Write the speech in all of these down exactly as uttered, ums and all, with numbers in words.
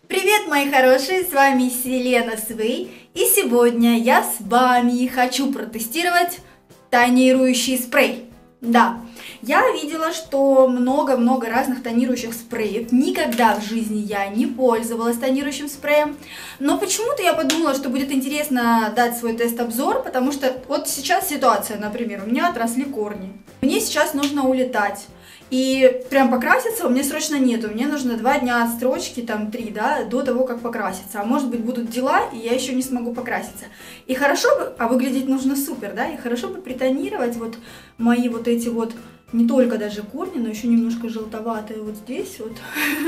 Привет, мои хорошие, с вами Селена Свей, и сегодня я с вами хочу протестировать тонирующий спрей. Да, я видела, что много-много разных тонирующих спреев, никогда в жизни я не пользовалась тонирующим спреем, но почему-то я подумала, что будет интересно дать свой тест-обзор, потому что вот сейчас ситуация, например, у меня отросли корни, мне сейчас нужно улетать. И прям покраситься у меня срочно нету, мне нужно два дня отстрочки, там три, да, до того, как покраситься. А может быть будут дела, и я еще не смогу покраситься. И хорошо бы, а выглядеть нужно супер, да, и хорошо бы притонировать вот мои вот эти вот, не только даже корни, но еще немножко желтоватые вот здесь вот.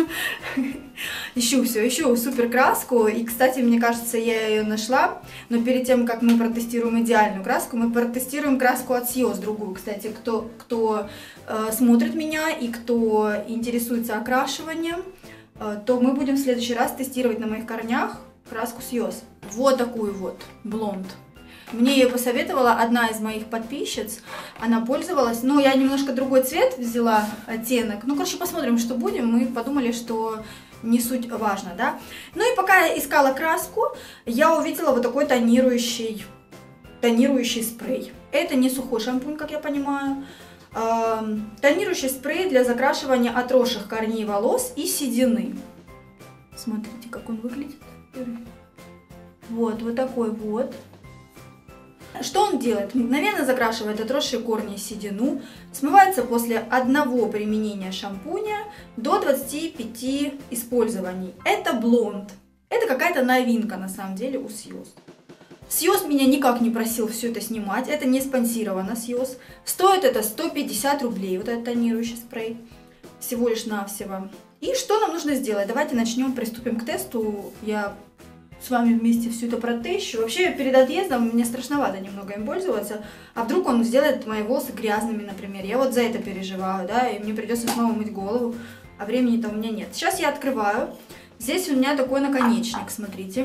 Ищу все, ищу супер краску, и, кстати, мне кажется, я ее нашла, но перед тем, как мы протестируем идеальную краску, мы протестируем краску от Сиос, другую, кстати, кто, кто э, смотрит меня и кто интересуется окрашиванием, э, то мы будем в следующий раз тестировать на моих корнях краску Сиос. Вот такую вот, блонд. Мне ее посоветовала одна из моих подписчиц, она пользовалась, ну, я немножко другой цвет взяла, оттенок, ну, короче, посмотрим, что будем, мы подумали, что не суть важно, да. Ну, и пока я искала краску, я увидела вот такой тонирующий, тонирующий спрей. Это не сухой шампунь, как я понимаю, эм, тонирующий спрей для закрашивания отросших корней волос и седины. Смотрите, как он выглядит. Вот, вот такой вот. Что он делает? Мгновенно закрашивает отросшие корни и седину, смывается после одного применения шампуня до двадцати пяти использований. Это блонд. Это какая-то новинка на самом деле у Сиос. Сиос меня никак не просил все это снимать, это не спонсировано Сиос. Стоит это сто пятьдесят рублей, вот этот тонирующий спрей, всего лишь навсего. И что нам нужно сделать? Давайте начнем, приступим к тесту. Я с вами вместе все это протещу. Вообще, перед отъездом мне страшновато немного им пользоваться. А вдруг он сделает мои волосы грязными, например. Я вот за это переживаю, да, и мне придется снова мыть голову, а времени-то у меня нет. Сейчас я открываю. Здесь у меня такой наконечник, смотрите.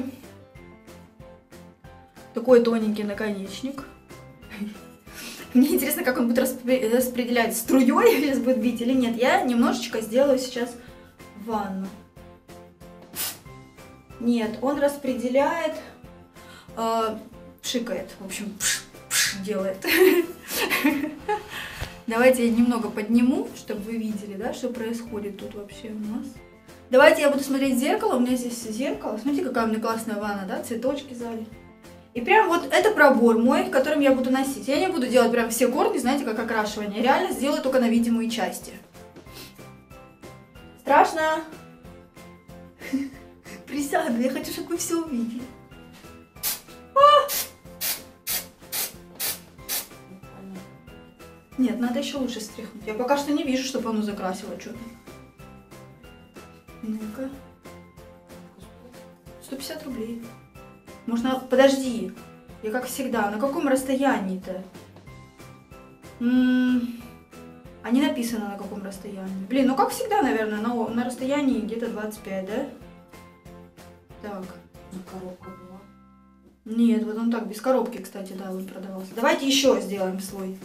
Такой тоненький наконечник. Мне интересно, как он будет распределять струей, сейчас будет бить или нет. Я немножечко сделаю сейчас ванну. Нет, он распределяет, э, шикает, в общем, пш, пш, делает. Давайте я немного подниму, чтобы вы видели, да, что происходит тут вообще у нас. Давайте я буду смотреть в зеркало, у меня здесь зеркало. Смотрите, какая у меня классная ванна, да, цветочки сзади. И прям вот это пробор мой, которым я буду носить. Я не буду делать прям все корни, знаете, как окрашивание. Я реально сделаю только на видимые части. Страшно? Присяду, я хочу, чтобы вы все увидели. А! Нет, надо еще лучше стряхнуть. Я пока что не вижу, чтобы оно закрасило что-то. Ну-ка. сто пятьдесят рублей. Можно... Подожди. Я как всегда. На каком расстоянии-то? М-м... А не написано, на каком расстоянии. Блин, ну как всегда, наверное, на, на расстоянии где-то двадцать пять, да? Так. Коробка была? Нет, вот он так, без коробки, кстати, да, он продавался. Давайте еще сделаем слой.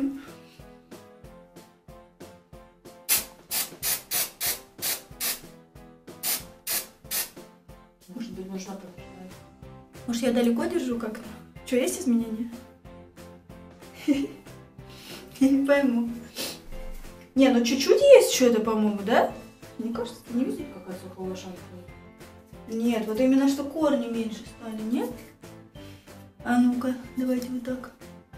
Может быть, нужно подождать. Может, я далеко держу как-то? Что, есть изменения? Я не пойму. Не, ну чуть-чуть есть что-то, по-моему, да? Мне кажется, ты не видишь? Какая сухого шампуня. Нет, вот именно что корни меньше стали, нет? А ну-ка, давайте вот так.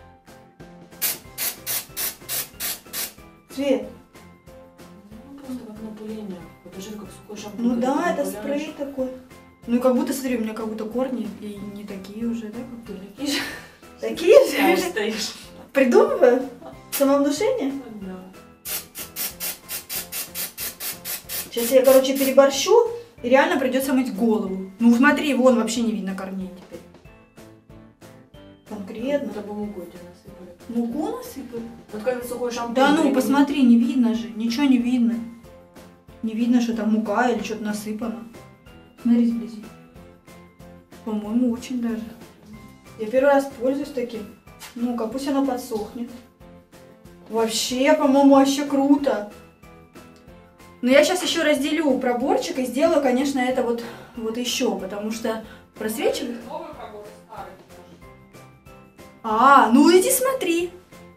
Свет. Ну, просто как напыление. Покажи, как сухой шампунь. Ну да, это спрей такой. Ну как будто, смотри, у меня как будто корни и не такие уже, да? Ты такие же? Такие же? Стоишь. Придумываю? Самовнушение? Да. Сейчас я, короче, переборщу. И реально придется мыть голову. Ну смотри, вон вообще не видно корней теперь. Конкретно. Это бы муку тебе насыпали. Муку насыпали? Вот когда сухой шампунь. Да ну, применить. посмотри, не видно же. Ничего не видно. Не видно, что там мука или что-то насыпано. Смотри вблизи. По-моему, очень даже. Я первый раз пользуюсь таким. Ну-ка, пусть оно подсохнет. Вообще, по-моему, вообще круто. Но я сейчас еще разделю проборчик и сделаю, конечно, это вот, вот еще, потому что просвечивает. Новый пробор, старый. А, ну иди смотри.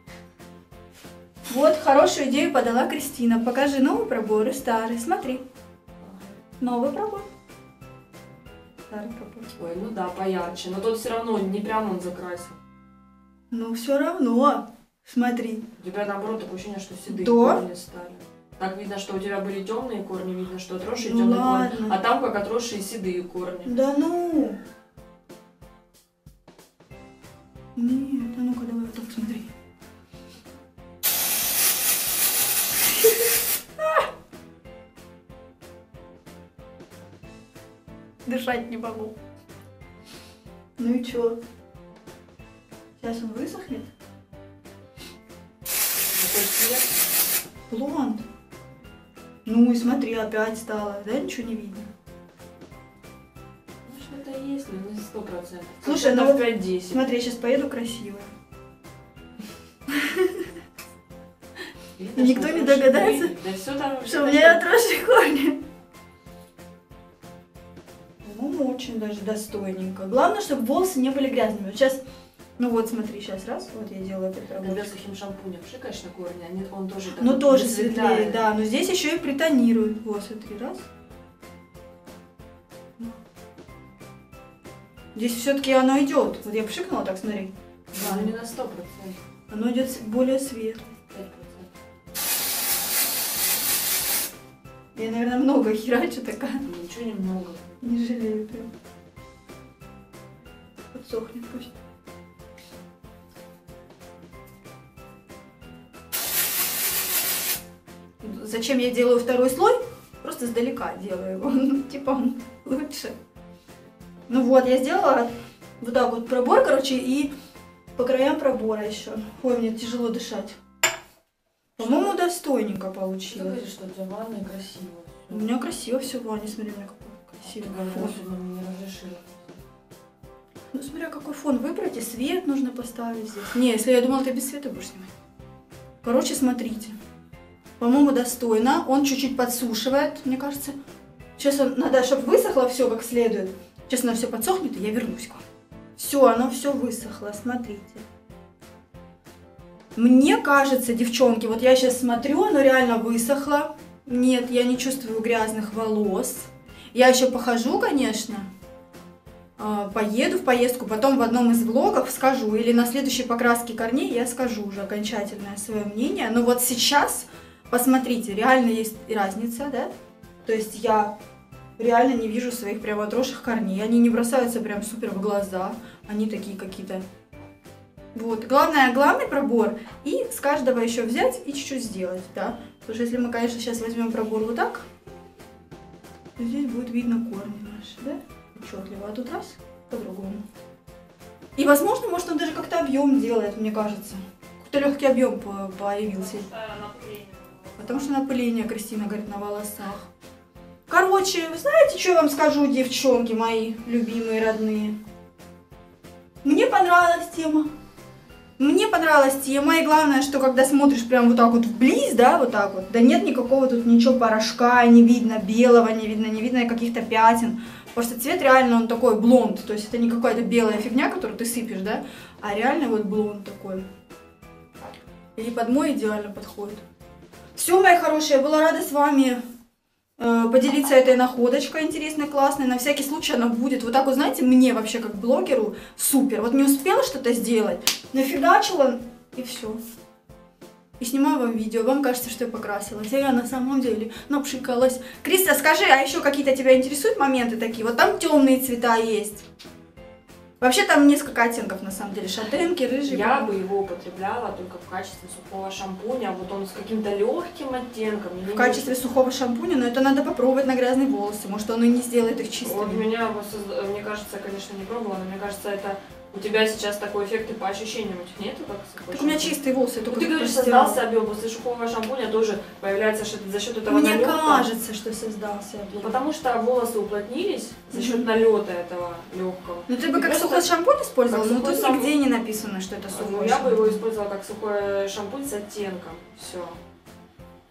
Вот хорошую идею подала Кристина. Покажи новый пробор и старый. Смотри. Новый пробор. Старый пробор. Ой, ну да, поярче. Но тот все равно не прям он закрасил. Ну все равно. Смотри. У тебя наоборот такое ощущение, что седые Да? корни стали. Так видно, что у тебя были темные корни, видно, что отросшие Ну темные ладно. корни. А там как отросшие седые корни. Да ну. Нет, а ну-ка давай вот так смотри. Дышать не могу. Ну и чё? Сейчас он высохнет. Такой цвет. Блонд. Ну и смотри, опять стало, да, ничего не видно. Ну что-то есть, но не сто процентов. Слушай, ну вот пять-десять. смотри, я сейчас поеду красивая. Видно, Никто что не отросшие догадается, корни. Да все там. Что у меня отросшие корни. Ну, очень даже достойненько. Главное, чтобы волосы не были грязными. Вот сейчас, ну вот смотри, сейчас раз, вот я делаю этот Когда пробор. сухим шампунем пшикаешь на корни, они, он тоже такой Ну тоже высветляет. светлее, да, но здесь еще и притонирует. Вот, смотри, раз. Здесь все-таки оно идет. Вот я пшикнула, так смотри. Да, но не на сто процентов. Оно идет более светлое. пять процентов. Я, наверное, много херачу такая. Ничего немного. Не жалею прям. Подсохнет пусть. Зачем я делаю второй слой? Просто сдалека делаю его. Ну, типа он лучше. Ну вот, я сделала вот так вот пробор, короче, и по краям пробора еще. Ой, мне тяжело дышать. По-моему, достойненько Ты получилось. говоришь, что у тебя ванная красиво. У меня красиво все в ванне, смотри, у меня какой красивый фон. Сегодня мне не разрешила. Ну, смотря какой фон выбрать, и свет нужно поставить здесь. Не, если я думала, ты без света будешь снимать. Короче, смотрите. По-моему, достойно. Он чуть-чуть подсушивает, мне кажется. Сейчас он, надо, чтобы высохло все как следует. Сейчас оно все подсохнет, и я вернусь к вам. Все, оно все высохло, смотрите. Мне кажется, девчонки, вот я сейчас смотрю, оно реально высохло. Нет, я не чувствую грязных волос. Я еще похожу, конечно. Поеду в поездку, потом в одном из влогов скажу, или на следующей покраске корней я скажу уже окончательное свое мнение. Но вот сейчас, посмотрите, реально есть разница, да? То есть я реально не вижу своих прям отросших корней, они не бросаются прям супер в глаза, они такие какие-то. Вот, главное, главный пробор, и с каждого еще взять и чуть-чуть сделать, да? Потому что если мы, конечно, сейчас возьмем пробор вот так, то здесь будет видно корни наши, да? Отчетливо, а тут раз, по-другому. И, возможно, может, он даже как-то объем делает, мне кажется. Какой-то легкий объем появился. Потому что напыление, Кристина говорит, на волосах. Короче, вы знаете, что я вам скажу, девчонки мои любимые, родные? Мне понравилась тема. Мне понравилась тема, и главное, что когда смотришь прям вот так вот вблизь, да, вот так вот, да нет никакого тут ничего порошка, не видно белого, не видно, не видно каких-то пятен. Потому что цвет реально он такой блонд, то есть это не какая-то белая фигня, которую ты сыпешь, да, а реально вот блонд такой. И под мой идеально подходит. Все, мои хорошие, я была рада с вами э, поделиться этой находочкой интересной, классной. На всякий случай она будет. Вот так вот, знаете, мне вообще как блогеру супер. Вот не успела что-то сделать, нафигачила и все. И снимаю вам видео. Вам кажется, что я покрасилась. А я на самом деле напшикалась. Криста, скажи, а еще какие-то тебя интересуют моменты такие? Вот там темные цвета есть. Вообще там несколько оттенков, на самом деле, шатенки, рыжий. Я бы его употребляла только в качестве сухого шампуня, вот он с каким-то легким оттенком. В качестве сухого шампуня, но это надо попробовать на грязные волосы, может он и не сделает их чистыми. Вот меня, мне кажется, конечно, не пробовала, но мне кажется, это у тебя сейчас такой эффект и по ощущениям у тебя нету, как сухой Так у меня шампунь? чистые волосы, я только Ты говоришь, постирала. создался объем, после сухого шампуня тоже появляется что за счет этого Мне налета. кажется, что создался Ну, объем. потому что волосы уплотнились за счет Мгм. налета этого легкого. Ну ты бы И как просто- сухой шампунь использовала, как но сухой тут шампунь. нигде не написано, что это сухой Ну, я бы его шампунь. использовала как сухой шампунь с оттенком. Все.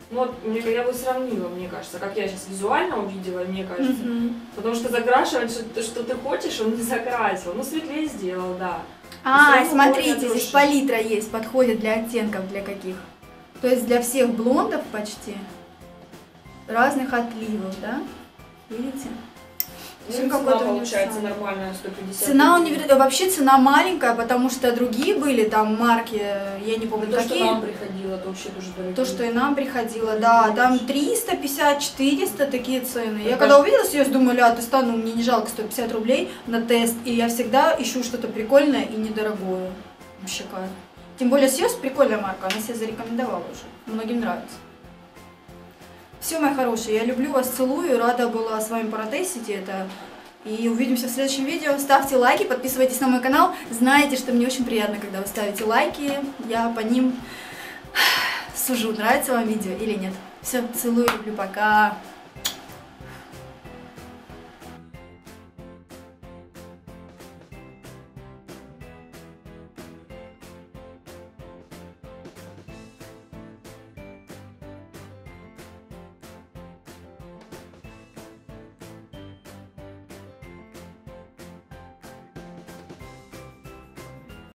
Ну вот, мне, я бы сравнила, мне кажется, как я сейчас визуально увидела, мне кажется. Мгм. Потому что закрашивать, что, что ты хочешь, он не закрасил. Ну, светлее сделал, да. А, Всё равно смотрите, более здесь души. палитра есть, подходит для оттенков, для каких? То есть для всех блондов почти. Разных отливов, да? Видите? Ну, Всё цена какой-то получается универсальный. нормальная, сто пятьдесят. Цена универсальная, вообще цена маленькая, потому что другие были, там марки, я не помню То, какие. что нам приходило, то вообще тоже дорогие. То, что и нам приходило, Ну, да, ну, там вообще. триста пятьдесят четыреста такие цены. Я Это когда ж- увидела съезд, думаю, ля, ты стану, мне не жалко сто пятьдесят рублей на тест, и я всегда ищу что-то прикольное и недорогое. Вообще кайф. Тем более съезд прикольная марка, она себя зарекомендовала уже, многим нравится. Все, мои хорошие, я люблю вас, целую, рада была с вами протестить это. И увидимся в следующем видео. Ставьте лайки, подписывайтесь на мой канал. Знаете, что мне очень приятно, когда вы ставите лайки. Я по ним сужу, нравится вам видео или нет. Все, целую, люблю, пока.